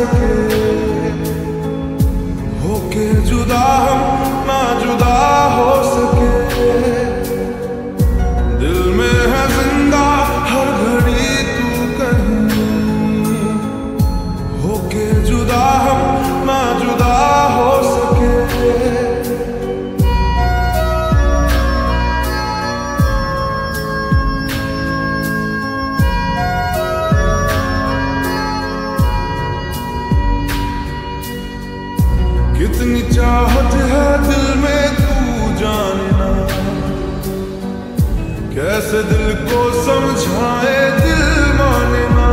सके, होके जुदा हम ना जुदा हो सके। दिल में है जिंदा हर घड़ी तू कहीं, होके जुदा हम ना जुदा हो सके। कितनी चाहत है दिल में तू जाने ना, कैसे दिल को समझाए दिल माने ना।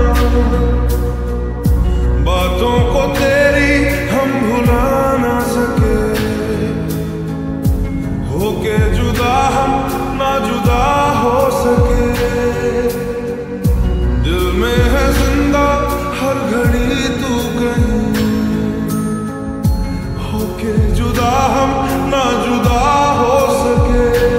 बातों को तेरी हम भुला ना सके, होके जुदा हम ना जुदा हो सके। दिल में है जिंदा हर घड़ी तू कहीं, होके जुदा हम ना जुदा हो सके।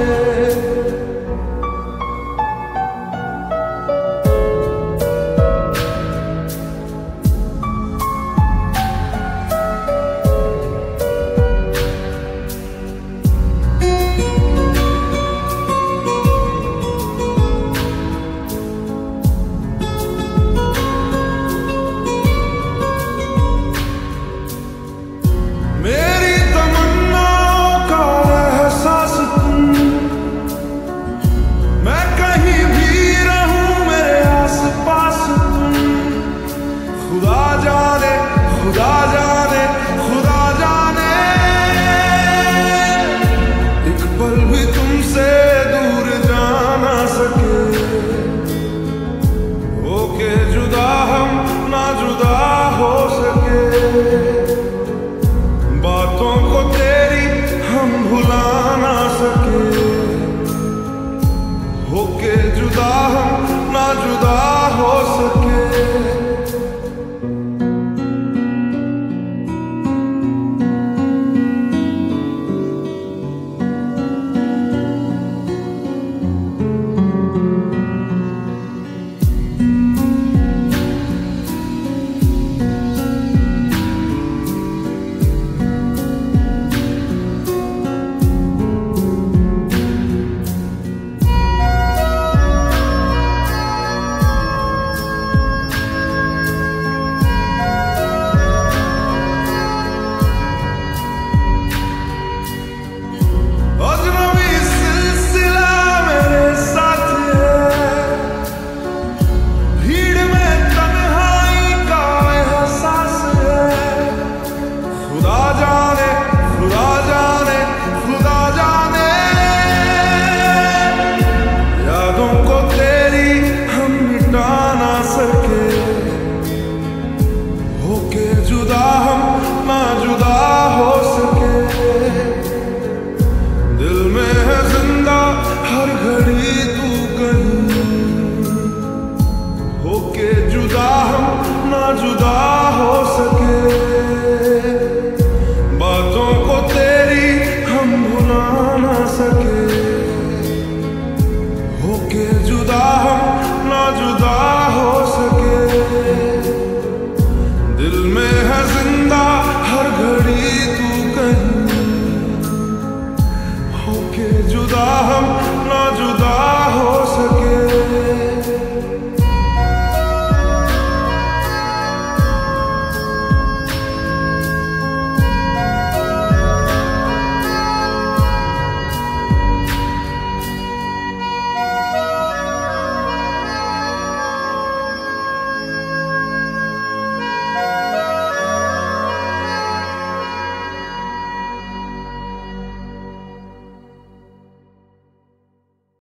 मेरी तमन्नाओं का एहसास तुम, मैं कहीं भी रहूं मेरे आस पास तुम। खुदा जाने खुदा जाने खुदा जाने, एक पल भी तुमसे दूर जा ना सके, होके जुदा हम ना जुदा हो सके। बातों को तेरी हम भुला ना सके, होके जुदा हम